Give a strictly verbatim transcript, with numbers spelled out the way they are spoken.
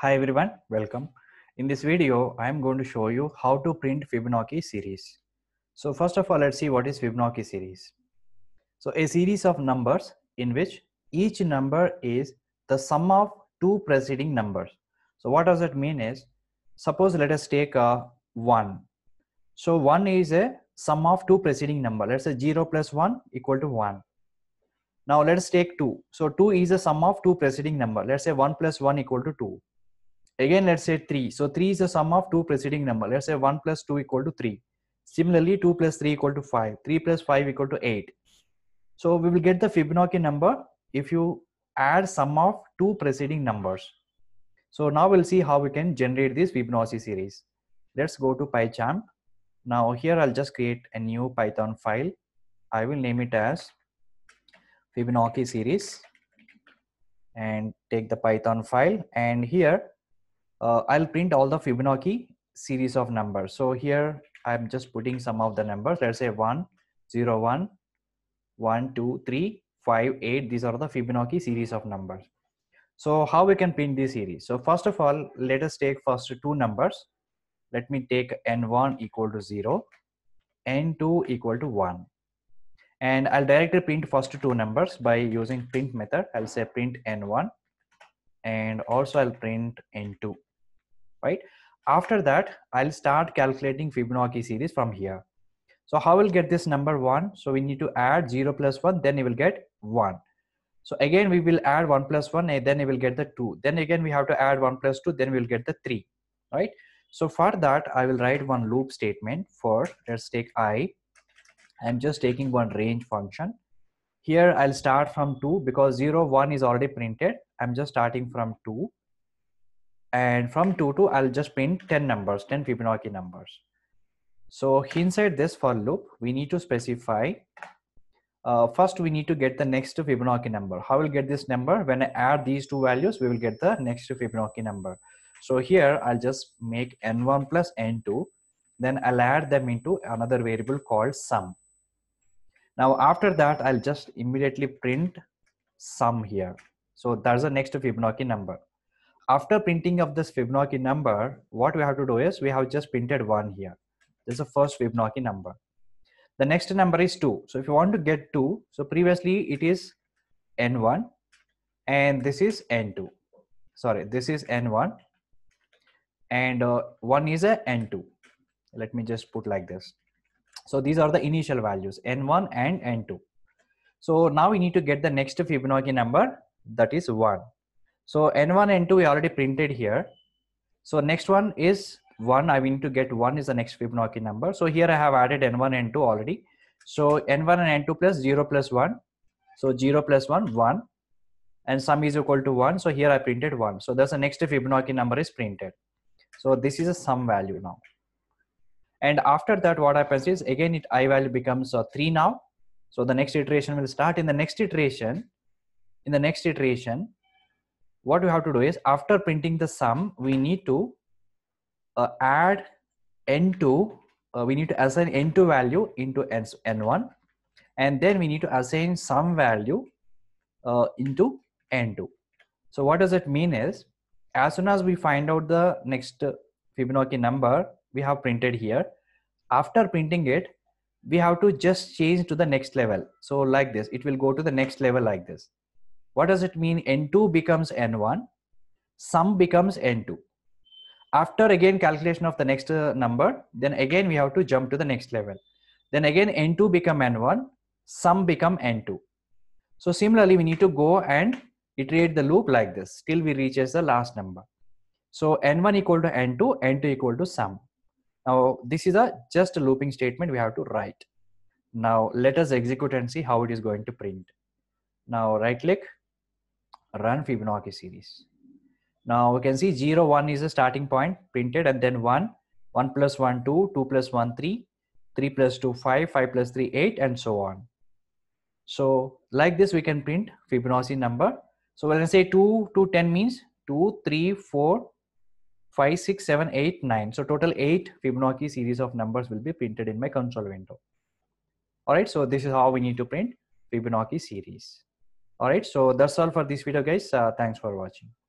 Hi everyone, welcome. In this video, I am going to show you how to print Fibonacci series. So first of all, let's see what is Fibonacci series. So a series of numbers in which each number is the sum of two preceding numbers. So what does it mean is, suppose let us take a one. So one is a sum of two preceding number. Let's say zero plus one equal to one. Now let's take two. So two is a sum of two preceding number. Let's say one plus one equal to two. Again, let's say three. So three is the sum of two preceding number. Let's say one plus two equal to three. Similarly, two plus three equal to five. three plus five equal to eight. So we will get the Fibonacci number if you add sum of two preceding numbers. So now we'll see how we can generate this Fibonacci series. Let's go to PyCharm. Now here I'll just create a new Python file. I will name it as Fibonacci series and take the Python file, and here Uh, I'll print all the Fibonacci series of numbers. So here I'm just putting some of the numbers. Let's say one, zero, one, one, two, three, five, eight. These are the Fibonacci series of numbers. So how we can print this series? So first of all, let us take first two numbers. Let me take n one equal to zero, n two equal to one. And I'll directly print first two numbers by using print method. I'll say print n one and also I'll print n two. Right? After that, I'll start calculating Fibonacci series from here. So how will get this number one? So we need to add zero plus one, then you will get one. So again, we will add one plus one, and then you will get the two. Then again, we have to add one plus two, then we will get the three, right? So for that, I will write one loop statement for, let's take I. I'm just taking one range function. Here I'll start from two because zero, one is already printed. I'm just starting from two. And from two to I'll just print ten numbers, ten Fibonacci numbers. So inside this for loop, we need to specify, uh, first we need to get the next Fibonacci number. How will get this number? When I add these two values, we will get the next Fibonacci number. So here I'll just make n one plus n two, then I'll add them into another variable called sum. Now after that, I'll just immediately print sum here. So that's the next Fibonacci number. After printing of this Fibonacci number, what we have to do is we have just printed one here. This is the first Fibonacci number. The next number is two. So if you want to get two, so previously it is n one and this is n two. Sorry, this is n one and uh, one is a n two. Let me just put like this. So these are the initial values, n one and n two. So now we need to get the next Fibonacci number, that is one. So n one, n two we already printed here. So next one is one. I need to get one is the next Fibonacci number. So here I have added n one, n two already. So n one and n two plus zero plus one. So zero plus one, one. And sum is equal to one. So here I printed one. So that's the next Fibonacci number is printed. So this is a sum value now. And after that, what happens is again it I value becomes uh, three now. So the next iteration will start. In the next iteration, in the next iteration, what we have to do is after printing the sum, we need to uh, add n two. Uh, we need to assign n two value into n one, and then we need to assign sum value uh, into n two. So what does it mean is, as soon as we find out the next Fibonacci number we have printed here, after printing it, we have to just change to the next level. So like this, it will go to the next level like this. What does it mean? n two becomes n one, sum becomes n two. After again calculation of the next uh, number, then again we have to jump to the next level. Then again n two become n one, sum become n two. So similarly, we need to go and iterate the loop like this till we reaches the last number. So n one equal to n two, n two equal to sum. Now this is a just a looping statement we have to write. Now let us execute and see how it is going to print. Now right click, run Fibonacci series. Now we can see zero, one is a starting point printed, and then one, one plus one, two, two plus one, three, three plus two, five, five plus three, eight, and so on. So like this we can print Fibonacci number. So when I say two to ten means two, three, four, five, six, seven, eight, nine. So total eight Fibonacci series of numbers will be printed in my console window. All right, so this is how we need to print Fibonacci series. All right, so that's all for this video, guys. Uh, thanks for watching.